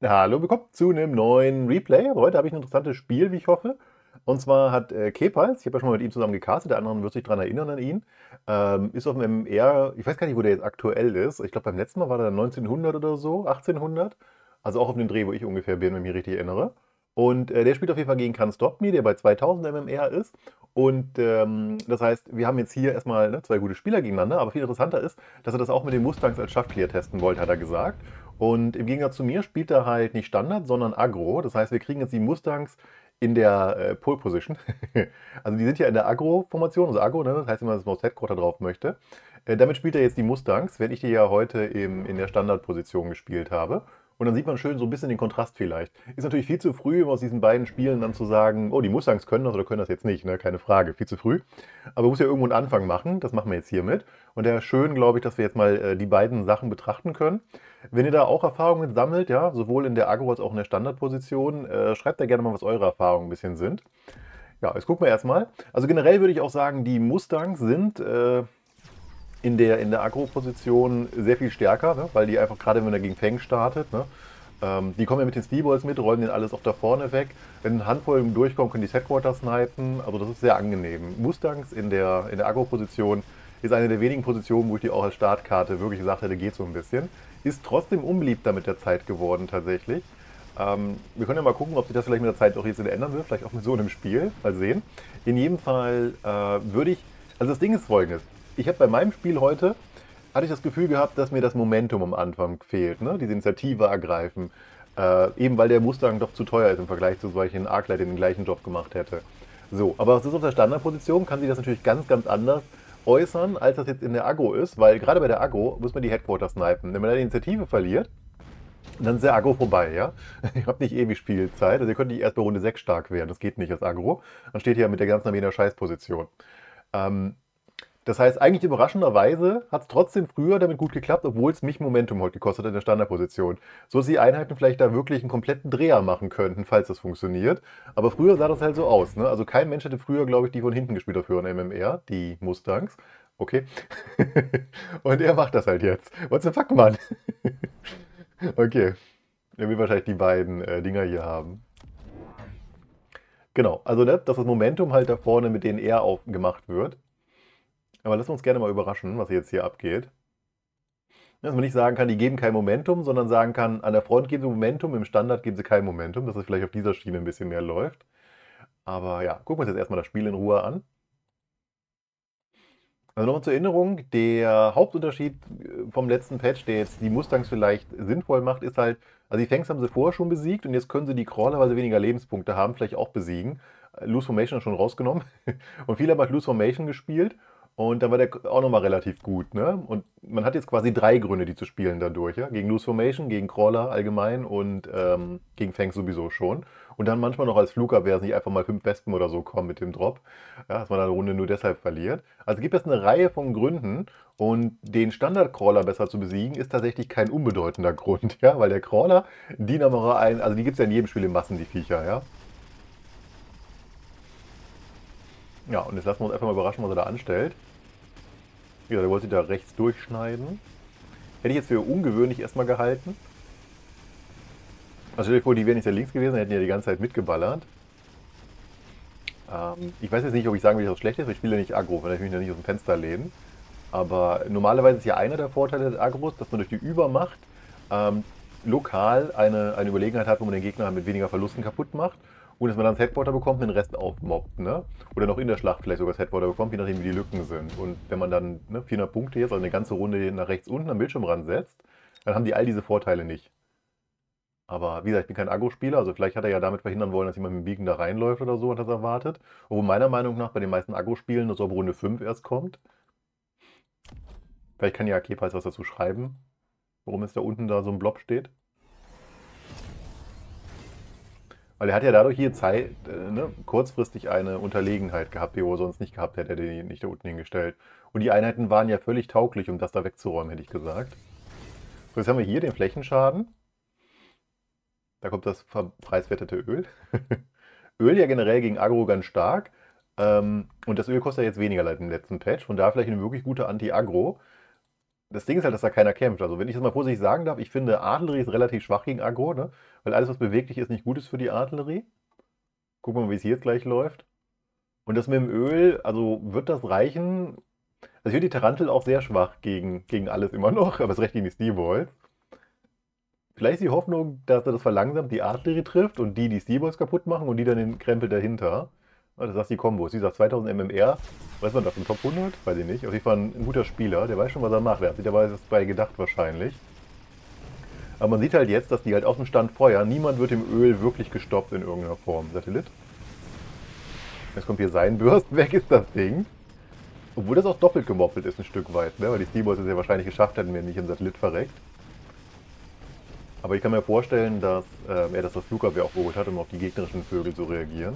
Hallo, willkommen zu einem neuen Replay. Heute habe ich ein interessantes Spiel, wie ich hoffe. Und zwar hat Kepals, ich habe ja schon mal mit ihm zusammen gecastet, der andere wird sich daran erinnern an ihn, ist auf einem MMR, ich weiß gar nicht, wo der jetzt aktuell ist. Ich glaube, beim letzten Mal war der 1900 oder so, 1800. Also auch auf dem Dreh, wo ich ungefähr bin, wenn ich mich richtig erinnere. Und der spielt auf jeden Fall gegen Can't Stop Me, der bei 2000 MMR ist. Und das heißt, wir haben jetzt hier erstmal zwei gute Spieler gegeneinander, aber viel interessanter ist, dass er das auch mit den Mustangs als Schaffclear testen wollte, hat er gesagt. Und im Gegensatz zu mir spielt er halt nicht Standard, sondern Aggro. Das heißt, wir kriegen jetzt die Mustangs in der Pole Position. Also die sind ja in der Aggro-Formation, also Aggro, ne? Das heißt immer, dass man aufs Headquarter drauf möchte. Damit spielt er jetzt die Mustangs, wenn ich die ja heute in der Standardposition gespielt habe. Und dann sieht man schön so ein bisschen den Kontrast vielleicht. Ist natürlich viel zu früh, um aus diesen beiden Spielen dann zu sagen, oh, die Mustangs können das oder können das jetzt nicht, ne? Keine Frage, viel zu früh. Aber man muss ja irgendwo einen Anfang machen, das machen wir jetzt hiermit. Und daher schön, glaube ich, dass wir jetzt mal die beiden Sachen betrachten können. Wenn ihr da auch Erfahrungen sammelt, ja, sowohl in der Agro als auch in der Standardposition, schreibt da gerne mal, was eure Erfahrungen ein bisschen sind. Ja, jetzt gucken wir erstmal. Also generell würde ich auch sagen, die Mustangs sind in der Agro-Position sehr viel stärker, ne? Weil die einfach, gerade wenn er gegen Feng startet, ne? Die kommen ja mit den Speedballs mit, rollen den alles auch da vorne weg. Wenn eine Handvoll durchkommen, können die Headquarter snipen. Also das ist sehr angenehm. Mustangs in der Agro-Position ist eine der wenigen Positionen, wo ich die auch als Startkarte wirklich gesagt hätte, geht so ein bisschen. Ist trotzdem unbeliebter mit der Zeit geworden tatsächlich. Wir können ja mal gucken, ob sich das vielleicht mit der Zeit auch jetzt wieder ändern wird. Vielleicht auch mit so einem Spiel. Mal sehen. In jedem Fall würde ich. Also das Ding ist folgendes. Ich habe bei meinem Spiel heute hatte ich das Gefühl gehabt, dass mir das Momentum am Anfang fehlt, ne? Diese Initiative ergreifen. Eben weil der Mustang doch zu teuer ist im Vergleich zu solchen Arclight, der den gleichen Job gemacht hätte. So, aber was ist auf der Standardposition? Kann sich das natürlich ganz, ganz anders äußern, als das jetzt in der Agro ist, weil gerade bei der Agro muss man die Headquarter snipen. Wenn man da die Initiative verliert, dann ist der Agro vorbei, ja? Ihr habt nicht ewig Spielzeit, also ihr könnt nicht erst bei Runde 6 stark werden, das geht nicht als Agro. Dann steht ihr ja mit der ganzen Armee in der Scheißposition. Ähm, Das heißt, eigentlich überraschenderweise hat es trotzdem früher damit gut geklappt, obwohl es mich Momentum heute gekostet hat in der Standardposition. So dass die Einheiten vielleicht da wirklich einen kompletten Dreher machen könnten, falls das funktioniert. Aber früher sah das halt so aus. Ne? Also kein Mensch hätte früher, glaube ich, die von hinten gespielt auf höheren MMR, die Mustangs. Okay. Und er macht das halt jetzt. What the fuck, Mann? Okay. Er will wahrscheinlich die beiden Dinger hier haben. Genau, also ne, dass das Momentum halt da vorne mit denen er aufgemacht wird. Aber lassen wir uns gerne mal überraschen, was jetzt hier abgeht. Dass man nicht sagen kann, die geben kein Momentum, sondern sagen kann, an der Front geben sie Momentum, im Standard geben sie kein Momentum, dass es vielleicht auf dieser Schiene ein bisschen mehr läuft. Aber ja, gucken wir uns jetzt erstmal das Spiel in Ruhe an. Also nochmal zur Erinnerung, der Hauptunterschied vom letzten Patch, der jetzt die Mustangs vielleicht sinnvoll macht, ist halt, also die Fangs haben sie vorher schon besiegt und jetzt können sie die Crawler, weil sie weniger Lebenspunkte haben, vielleicht auch besiegen. Loose Formation ist schon rausgenommen. Und viele haben halt Loose Formation gespielt und dann war der auch nochmal relativ gut. Ne? Und man hat jetzt quasi drei Gründe, die zu spielen dadurch. Ja? Gegen Loose Formation, gegen Crawler allgemein und gegen Fangs sowieso schon. Und dann manchmal noch als Flugabwehr, dass nicht einfach mal 5 Wespen oder so kommen mit dem Drop. Ja, dass man eine Runde nur deshalb verliert. Also gibt es eine Reihe von Gründen und den Standard-Crawler besser zu besiegen, ist tatsächlich kein unbedeutender Grund, ja, weil der Crawler, die Nummer ein, also die gibt es ja in jedem Spiel in Massen, die Viecher, ja. Ja, und jetzt lassen wir uns einfach mal überraschen, was er da anstellt. Ja, der wollte sich da rechts durchschneiden. Hätte ich jetzt für ungewöhnlich erstmal gehalten. Also stell dir vor, die wären nicht sehr links gewesen, hätten ja die ganze Zeit mitgeballert. Ich weiß jetzt nicht, ob ich sagen will, dass das schlecht ist, weil ich spiele ja nicht Aggro, weil ich mich ja nicht aus dem Fenster lehnen. Aber normalerweise ist ja einer der Vorteile des Agros, dass man durch die Übermacht ähm, lokal eine Überlegenheit hat, wo man den Gegner mit weniger Verlusten kaputt macht. Und dass man dann das Headquarter bekommt und den Rest aufmobbt. Ne? Oder noch in der Schlacht vielleicht sogar das Headquarter bekommt, je nachdem wie die Lücken sind. Und wenn man dann 400 Punkte jetzt, also eine ganze Runde nach rechts unten am Bildschirmrand setzt, dann haben die all diese Vorteile nicht. Aber wie gesagt, ich bin kein Agro-Spieler, also vielleicht hat er ja damit verhindern wollen, dass jemand mit dem Biegen da reinläuft oder so und das erwartet. Obwohl meiner Meinung nach bei den meisten Agro-Spielen das so ab Runde 5 erst kommt. Vielleicht kann ja Kepals was dazu schreiben, warum es da unten da so ein Blob steht. Weil er hat ja dadurch hier Zeit, kurzfristig eine Unterlegenheit gehabt, die er sonst nicht gehabt hätte, hätte er die nicht da unten hingestellt. Und die Einheiten waren ja völlig tauglich, um das da wegzuräumen, hätte ich gesagt. So, jetzt haben wir hier den Flächenschaden. Da kommt das preiswertete Öl. Öl ja generell gegen Agro ganz stark. Und das Öl kostet ja jetzt weniger seit dem letzten Patch. Von daher vielleicht eine wirklich gute Anti-Agro. das Ding ist halt, dass da keiner kämpft. Also wenn ich das mal vorsichtig sagen darf, ich finde Artillerie ist relativ schwach gegen Aggro, ne? Weil alles, was beweglich ist, nicht gut ist für die Artillerie. Gucken wir mal, wie es hier jetzt gleich läuft. Und das mit dem Öl, also wird das reichen? Also ich finde die Tarantel auch sehr schwach gegen alles immer noch, aber es recht gegen die Steelballs. Vielleicht ist die Hoffnung, dass er das verlangsamt, die Artillerie trifft und die Steelballs kaputt machen und die dann den Krempel dahinter. Das ist die Kombos. Wie gesagt, 2000 MMR, weiß man das, im Top 100? Weiß ich nicht. Auf jeden Fall ein guter Spieler, der weiß schon, was er macht. Der hat sich dabei das bei gedacht wahrscheinlich. Aber man sieht halt jetzt, dass die halt aus dem Stand feuern. Niemand wird im Öl wirklich gestoppt in irgendeiner Form. Satellit. Jetzt kommt hier sein Burst, weg ist das Ding. Obwohl das auch doppelt gemoppelt ist ein Stück weit, ne? Weil die Steelballs es ja wahrscheinlich geschafft hätten, wenn nicht ein Satellit verreckt. Aber ich kann mir vorstellen, dass er das Flugabwehr auch geholt hat, um auf die gegnerischen Vögel zu reagieren.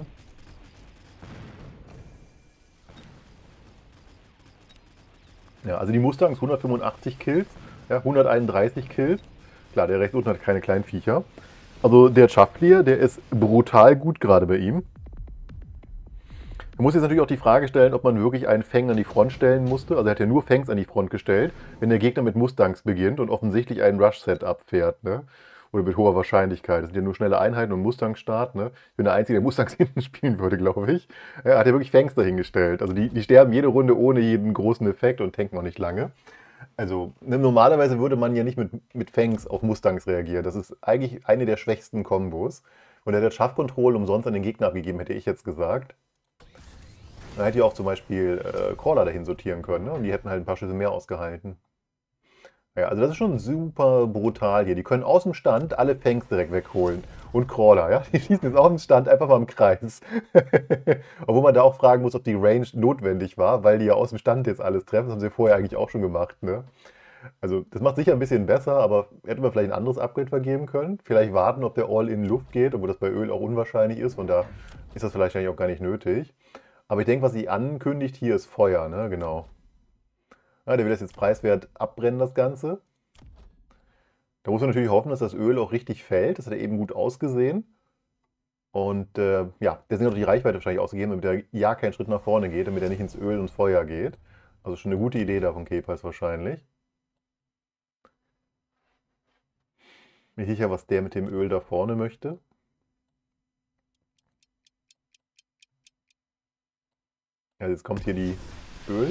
Ja, also die Mustangs 185 Kills, ja, 131 Kills. Klar, der rechts unten hat keine kleinen Viecher. Also der Chafflier, der ist brutal gut gerade bei ihm. Man muss jetzt natürlich auch die Frage stellen, ob man wirklich einen Fang an die Front stellen musste. Also er hat ja nur Fangs an die Front gestellt, wenn der Gegner mit Mustangs beginnt und offensichtlich einen Rush-Setup fährt, ne? Oder mit hoher Wahrscheinlichkeit. Das sind ja nur schnelle Einheiten und Mustang-Start, ne? Ich bin der Einzige, der Mustangs hinten spielen würde, glaube ich. Er hat ja wirklich Fangs dahingestellt. Also die sterben jede Runde ohne jeden großen Effekt und tanken auch nicht lange. Also ne, normalerweise würde man ja nicht mit Fangs auf Mustangs reagieren. Das ist eigentlich eine der schwächsten Kombos. Und er hat Schaffcontrol umsonst an den Gegner abgegeben, hätte ich jetzt gesagt. Man hätte ja auch zum Beispiel Crawler dahin sortieren können, ne? Und die hätten halt ein paar Schüsse mehr ausgehalten. Ja, also das ist schon super brutal hier. Die können aus dem Stand alle Fangs direkt wegholen. Und Crawler, ja. Die schießen jetzt aus dem Stand einfach mal im Kreis. Obwohl man da auch fragen muss, ob die Range notwendig war, weil die ja aus dem Stand jetzt alles treffen. Das haben sie vorher eigentlich auch schon gemacht, ne? Also das macht sicher ein bisschen besser, aber hätte man vielleicht ein anderes Upgrade vergeben können. Vielleicht warten, ob der All in Luft geht, obwohl das bei Öl auch unwahrscheinlich ist. Von da ist das vielleicht eigentlich auch gar nicht nötig. Aber ich denke, was sie ankündigt hier ist Feuer, ne? Genau. Ja, der will das jetzt preiswert abbrennen, das Ganze. Da muss man natürlich hoffen, dass das Öl auch richtig fällt. Das hat er eben gut ausgesehen. Und ja, der sind auch die Reichweite wahrscheinlich ausgegeben, damit er ja keinen Schritt nach vorne geht, damit er nicht ins Öl und Feuer geht. Also schon eine gute Idee da von Kepers wahrscheinlich. Nicht sicher, was der mit dem Öl da vorne möchte. Ja, jetzt kommt hier die Öl.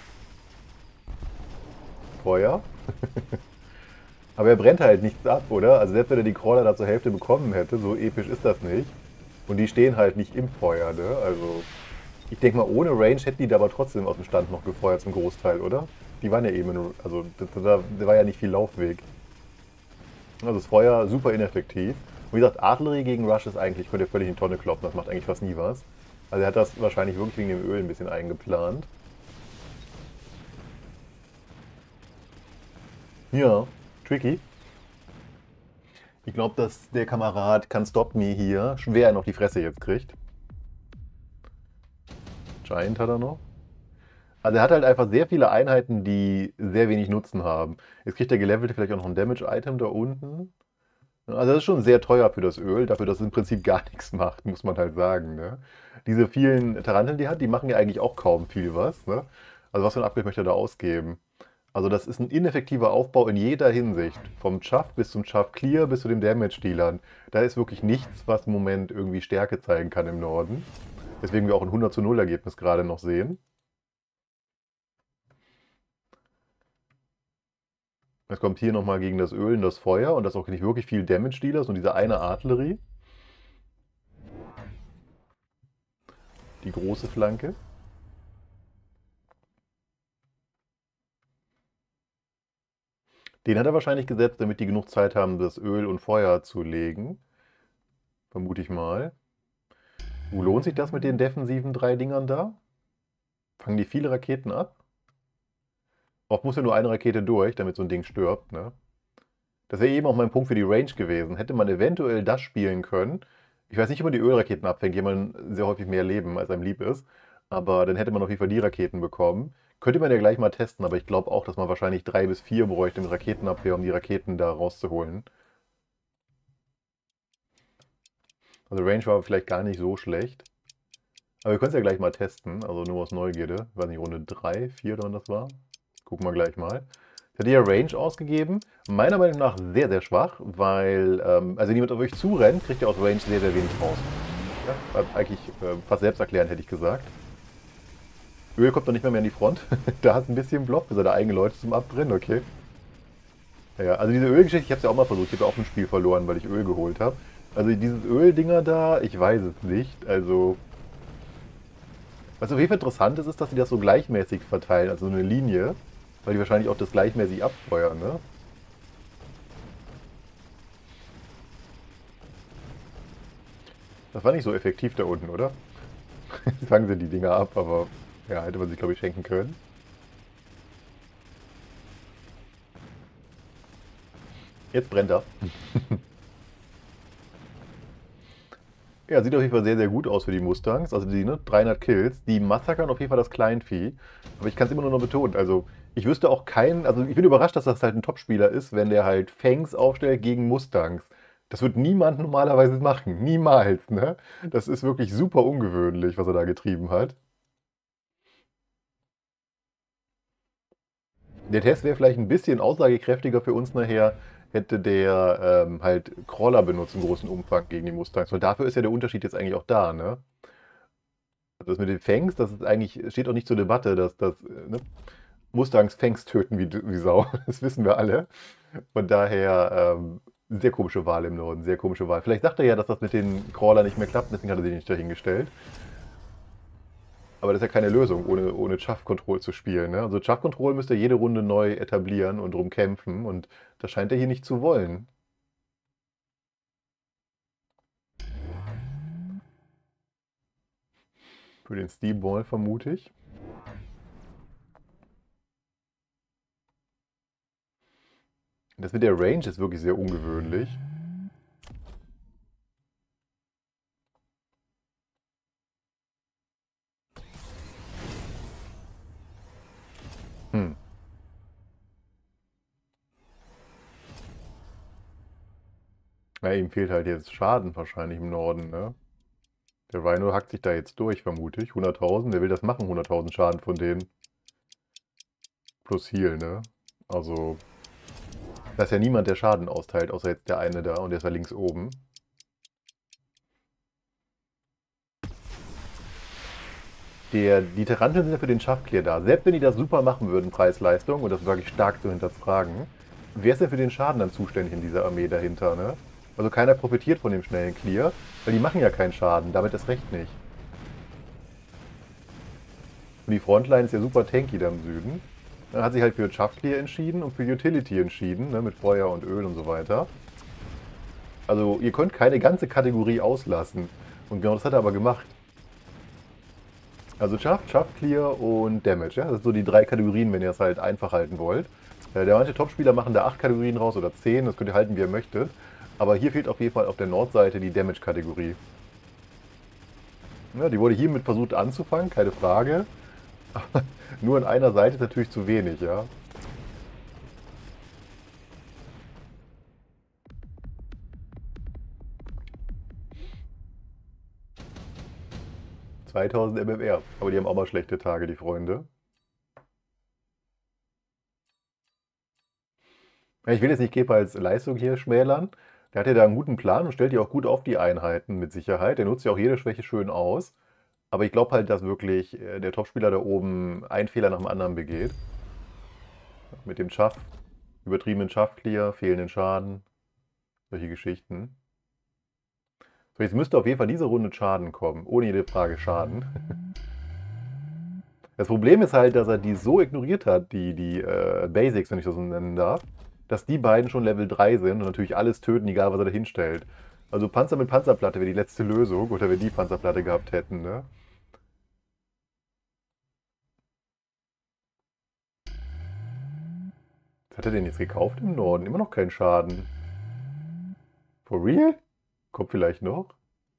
Feuer. Aber er brennt halt nichts ab, oder? Also selbst wenn er die Crawler da zur Hälfte bekommen hätte, so episch ist das nicht. Und die stehen halt nicht im Feuer, ne? Also ich denke mal, ohne Range hätten die da aber trotzdem aus dem Stand noch gefeuert zum Großteil, oder? Die waren ja eben, also da war ja nicht viel Laufweg. Also das Feuer super ineffektiv. Und wie gesagt, Artillerie gegen Rush ist eigentlich, könnt ihr völlig in die Tonne kloppen, das macht eigentlich fast nie was. Also er hat das wahrscheinlich wirklich wegen dem Öl ein bisschen eingeplant. Ja, tricky. Ich glaube, dass der Kamerad Can Stop Me hier schwer noch die Fresse jetzt kriegt. Giant hat er noch. Also er hat halt einfach sehr viele Einheiten, die sehr wenig Nutzen haben. Jetzt kriegt der Gelevelte vielleicht auch noch ein Damage-Item da unten. Also das ist schon sehr teuer für das Öl, dafür, dass es im Prinzip gar nichts macht, muss man halt sagen. Ne? Diese vielen Taranteln, die hat, die machen ja eigentlich auch kaum viel was. Ne? Also was für ein Upgrade möchte er da ausgeben? Also das ist ein ineffektiver Aufbau in jeder Hinsicht. Vom Chaff bis zum Chaff Clear bis zu den Damage-Dealern. Da ist wirklich nichts, was im Moment irgendwie Stärke zeigen kann im Norden. Deswegen wir auch ein 100:0 Ergebnis gerade noch sehen. Es kommt hier nochmal gegen das Öl und das Feuer und das ist auch nicht wirklich viel Damage-Dealer, sondern diese eine Artillerie. Die große Flanke. Den hat er wahrscheinlich gesetzt, damit die genug Zeit haben, das Öl und Feuer zu legen. Vermute ich mal. Wo lohnt sich das mit den defensiven 3 Dingern da? Fangen die viele Raketen ab? Oft muss ja nur eine Rakete durch, damit so ein Ding stirbt, ne? Das wäre eben auch mein Punkt für die Range gewesen. Hätte man eventuell das spielen können. Ich weiß nicht, ob man die Ölraketen abfängt, die haben sehr häufig mehr Leben, als einem lieb ist. Aber dann hätte man auf jeden Fall die Raketen bekommen. Könnte man ja gleich mal testen, aber ich glaube auch, dass man wahrscheinlich 3 bis 4 bräuchte mit Raketenabwehr, um die Raketen da rauszuholen. Also Range war vielleicht gar nicht so schlecht. Aber wir können es ja gleich mal testen, also nur aus Neugierde. Ich weiß nicht, Runde 3, 4 oder wann das war. Gucken wir gleich mal. Ich hatte ja Range ausgegeben. Meiner Meinung nach sehr, sehr schwach, weil, also wenn jemand auf euch zurennt, kriegt ihr aus Range sehr, sehr wenig raus. Ja, eigentlich fast selbsterklärend, hätte ich gesagt. Öl kommt noch nicht mehr an die Front. Da hast du ein bisschen Block, bis er da eigene Leute zum Abbrennen, okay. Ja, also diese Ölgeschichte, ich habe es ja auch mal versucht. Ich habe auch ein Spiel verloren, weil ich Öl geholt habe. Also dieses Öldinger da, ich weiß es nicht. Also, was auf jeden Fall interessant ist, ist, dass sie das so gleichmäßig verteilen, also so eine Linie. Weil die wahrscheinlich auch das gleichmäßig abfeuern, ne? Das war nicht so effektiv da unten, oder? Fangen sie die Dinger ab, aber ja, hätte man sich, glaube ich, schenken können. Jetzt brennt er. Ja, sieht auf jeden Fall sehr, sehr gut aus für die Mustangs. Also die, ne, 300 Kills, die massakern auf jeden Fall das Kleinvieh. Aber ich kann es immer nur noch betonen. Also ich wüsste auch keinen, also ich bin überrascht, dass das halt ein Topspieler ist, wenn der halt Fangs aufstellt gegen Mustangs. Das wird niemand normalerweise machen. Niemals, ne? Das ist wirklich super ungewöhnlich, was er da getrieben hat. Der Test wäre vielleicht ein bisschen aussagekräftiger für uns nachher, hätte der halt Crawler benutzt im großen Umfang gegen die Mustangs. Weil dafür ist ja der Unterschied jetzt eigentlich auch da, ne? Also das mit den Fangs, das ist eigentlich, steht auch nicht zur Debatte, dass ne? Mustangs Fangs töten wie Sau. Das wissen wir alle. Von daher, sehr komische Wahl im Norden, sehr komische Wahl. Vielleicht sagt er ja, dass das mit den Crawlern nicht mehr klappt, deswegen hat er sich nicht dahingestellt. Aber das ist ja keine Lösung, ohne Chaff Control zu spielen. Ne? Also Chaff Control müsste jede Runde neu etablieren und drum kämpfen. Und das scheint er hier nicht zu wollen. Für den Steamball vermute ich. Das mit der Range ist wirklich sehr ungewöhnlich. Hm. Ja, ihm fehlt halt jetzt Schaden wahrscheinlich im Norden, ne? Der Rhino hackt sich da jetzt durch, vermute ich. 100.000, der will das machen, 100.000 Schaden von denen. Plus Heal, ne? Also, da ist ja niemand, der Schaden austeilt, außer jetzt der eine da und der ist da links oben. Die Taranteln sind ja für den Schaftclear da. Selbst wenn die das super machen würden, Preis-Leistung, und das ist wirklich stark zu hinterfragen, wer ist denn für den Schaden dann zuständig in dieser Armee dahinter, ne? Also keiner profitiert von dem schnellen Clear, weil die machen ja keinen Schaden, damit das recht nicht. Und die Frontline ist ja super tanky da im Süden. Dann hat sich halt für Schaftclear entschieden und für Utility entschieden, ne, mit Feuer und Öl und so weiter. Also ihr könnt keine ganze Kategorie auslassen. Und genau das hat er aber gemacht. Also Shaft, Clear und Damage. Ja? Das sind so die drei Kategorien, wenn ihr es halt einfach halten wollt. Der manche Topspieler machen da 8 Kategorien raus oder 10, das könnt ihr halten, wie ihr möchtet. Aber hier fehlt auf jeden Fall auf der Nordseite die Damage-Kategorie. Ja, die wurde hiermit versucht anzufangen, keine Frage. Aber nur an einer Seite ist natürlich zu wenig, ja. 2000 MMR. Aber die haben auch mal schlechte Tage, die Freunde. Ja, ich will jetzt nicht Kepa als Leistung hier schmälern. Der hat ja da einen guten Plan und stellt die auch gut auf die Einheiten mit Sicherheit. Der nutzt ja auch jede Schwäche schön aus. Aber ich glaube halt, dass wirklich der Topspieler da oben einen Fehler nach dem anderen begeht. Mit dem Schaff, übertriebenen Schaff-Clear, fehlenden Schaden, solche Geschichten. So, jetzt müsste auf jeden Fall diese Runde Schaden kommen. Ohne jede Frage Schaden. Das Problem ist halt, dass er die so ignoriert hat, die Basics, wenn ich das so nennen darf, dass die beiden schon Level 3 sind und natürlich alles töten, egal was er da hinstellt. Also Panzer mit Panzerplatte wäre die letzte Lösung, oder wenn die Panzerplatte gehabt hätten, ne? Was hat er denn jetzt gekauft im Norden? Immer noch keinen Schaden. For real? Kommt vielleicht noch?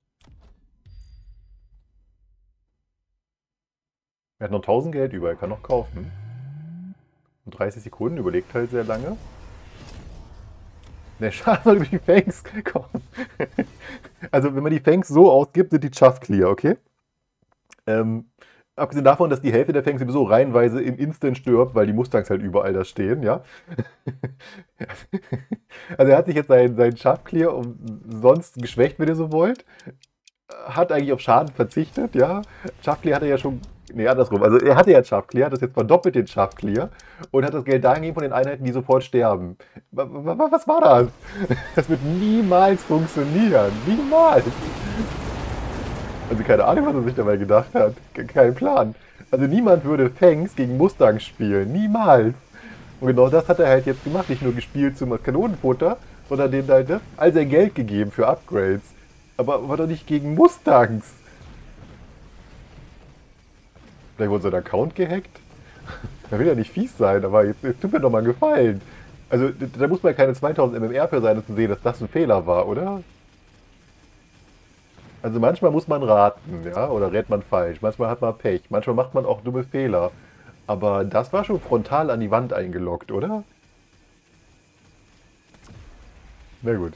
Er hat noch 1000 Geld über, er kann noch kaufen. Und 30 Sekunden, überlegt halt sehr lange. Der Schaden soll über die Fangs kommen. Also, wenn man die Fangs so ausgibt, sind die Chaff clear, okay? Ähm, Abgesehen davon, dass die Hälfte der Fangs sowieso reihenweise im Instant stirbt, weil die Mustangs halt überall da stehen, ja. Also er hat sich jetzt seinen Sharpclear umsonst geschwächt, wenn ihr so wollt. Hat eigentlich auf Schaden verzichtet, ja. Sharpclear hatte ja schon. Nee, andersrum. Also er hatte ja Sharpclear, hat das jetzt verdoppelt den Sharpclear und hat das Geld dahin gegeben von den Einheiten, die sofort sterben. Was war das? Das wird niemals funktionieren. Niemals. Also keine Ahnung, was er sich dabei gedacht hat. Kein Plan. Also niemand würde Fangs gegen Mustangs spielen. Niemals. Und genau das hat er halt jetzt gemacht. Nicht nur gespielt zum Kanonenfutter, sondern denen halt all sein Geld gegeben für Upgrades. Aber doch nicht gegen Mustangs. Vielleicht wurde sein Account gehackt. Er will ja nicht fies sein, aber jetzt tut mir doch mal einen Gefallen. Also da muss man ja keine 2000 MMR für sein, um zu sehen, dass das ein Fehler war, oder? Also manchmal muss man raten, ja, oder rät man falsch. Manchmal hat man Pech. Manchmal macht man auch dumme Fehler. Aber das war schon frontal an die Wand eingeloggt, oder? Na gut.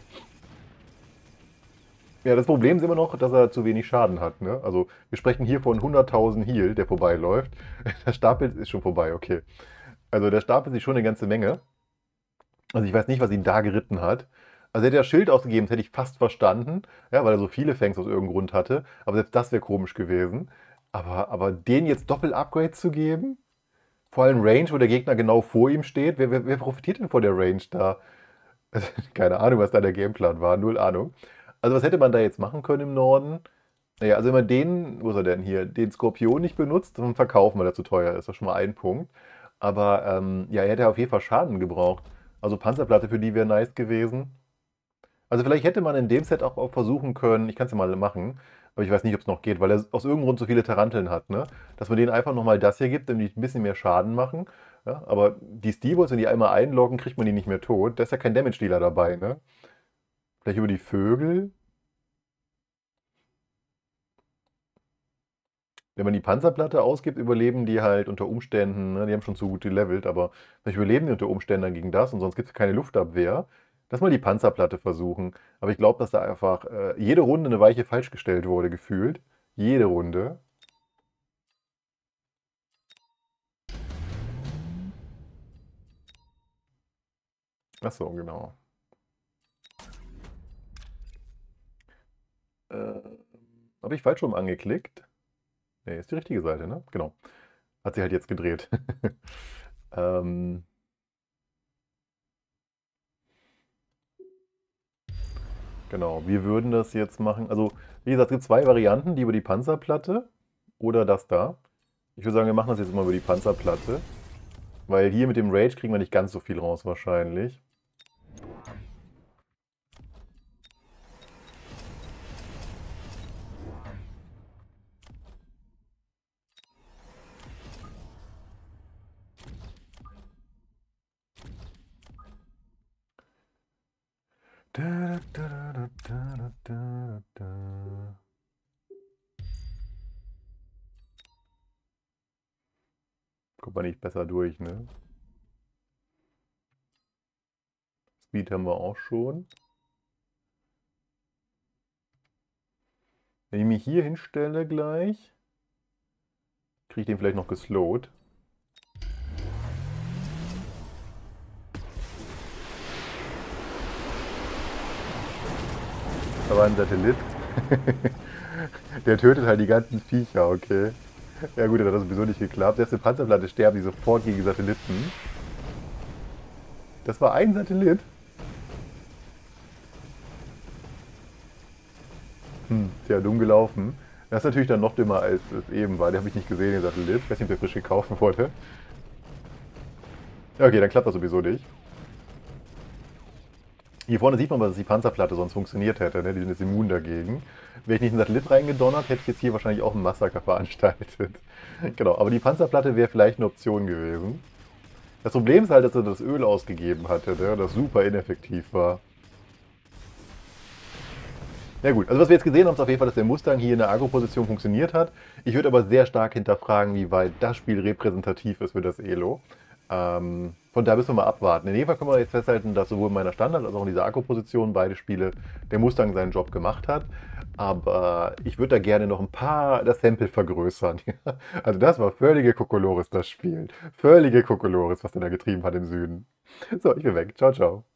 Ja, das Problem ist immer noch, dass er zu wenig Schaden hat, ne? Also wir sprechen hier von 100.000 Heal, der vorbeiläuft. Der Stapel ist schon vorbei, okay. Also der stapelt sich schon eine ganze Menge. Also ich weiß nicht, was ihn da geritten hat. Also hätte er Schild ausgegeben, das hätte ich fast verstanden, ja, weil er so viele Fangs aus irgendeinem Grund hatte. Aber selbst das wäre komisch gewesen. Aber den jetzt Doppel-Upgrades zu geben? Vor allem Range, wo der Gegner genau vor ihm steht. Wer profitiert denn von der Range da? Also, keine Ahnung, was da der Gameplan war. Null Ahnung. Also was hätte man da jetzt machen können im Norden? Naja, also wenn man den, wo ist er denn hier, den Skorpion nicht benutzt, dann verkaufen, weil er zu teuer ist. Das ist schon mal ein Punkt. Aber ja, er hätte auf jeden Fall Schaden gebraucht. Also Panzerplatte für die wäre nice gewesen. Also vielleicht hätte man in dem Set auch versuchen können, ich kann es ja mal machen, aber ich weiß nicht, ob es noch geht, weil er aus irgendeinem Grund so viele Taranteln hat, ne? Dass man denen einfach nochmal das hier gibt, damit die ein bisschen mehr Schaden machen. Ja? Aber die Steamboats, wenn die einmal einloggen, kriegt man die nicht mehr tot. Da ist ja kein Damage-Dealer dabei, ne? Vielleicht über die Vögel. Wenn man die Panzerplatte ausgibt, überleben die halt unter Umständen, ne? Die haben schon zu gut gelevelt, aber vielleicht überleben die unter Umständen dann gegen das und sonst gibt es keine Luftabwehr. Lass mal die Panzerplatte versuchen. Aber ich glaube, dass da einfach jede Runde eine Weiche falsch gestellt wurde, gefühlt. Jede Runde. Ach so, genau. Äh, Habe ich falsch rum angeklickt? Ne, ist die richtige Seite, ne? Genau. Hat sie halt jetzt gedreht. ähm, genau, wir würden das jetzt machen. Also, wie gesagt, es gibt zwei Varianten, die über die Panzerplatte oder das da. Ich würde sagen, wir machen das jetzt mal über die Panzerplatte. Weil hier mit dem Rage kriegen wir nicht ganz so viel raus wahrscheinlich. Kommt man nicht besser durch, ne? Speed haben wir auch schon. Wenn ich mich hier hinstelle gleich, kriege ich den vielleicht noch geslowt. Da war ein Satellit. Der tötet halt die ganzen Viecher, okay. Ja gut, dann hat das sowieso nicht geklappt. Selbst in Panzerplatte sterben die sofort gegen Satelliten. Das war ein Satellit. Tja, dumm gelaufen. Das ist natürlich dann noch dümmer, als es eben war. Den habe ich nicht gesehen, den Satellit. Ich weiß nicht, ob der frisch gekauft wurde. Ja, okay, dann klappt das sowieso nicht. Hier vorne sieht man, dass die Panzerplatte sonst funktioniert hätte. Ne? Die sind jetzt immun dagegen. Wäre ich nicht einen Satellit reingedonnert, hätte ich jetzt hier wahrscheinlich auch ein Massaker veranstaltet. Genau, aber die Panzerplatte wäre vielleicht eine Option gewesen. Das Problem ist halt, dass er das Öl ausgegeben hatte, ne? Das super ineffektiv war. Ja gut, also was wir jetzt gesehen haben, ist auf jeden Fall, dass der Mustang hier in der Agro-Position funktioniert hat. Ich würde aber sehr stark hinterfragen, wie weit das Spiel repräsentativ ist für das Elo. Von da müssen wir mal abwarten. In jedem Fall können wir jetzt festhalten, dass sowohl in meiner Standard- als auch in dieser Akku-Position beide Spiele der Mustang seinen Job gemacht hat. Aber ich würde da gerne noch ein paar das Sample vergrößern. Also das war völlige Kokolores, das Spiel. Völlige Kokolores, was der da getrieben hat im Süden. So, ich bin weg. Ciao, ciao.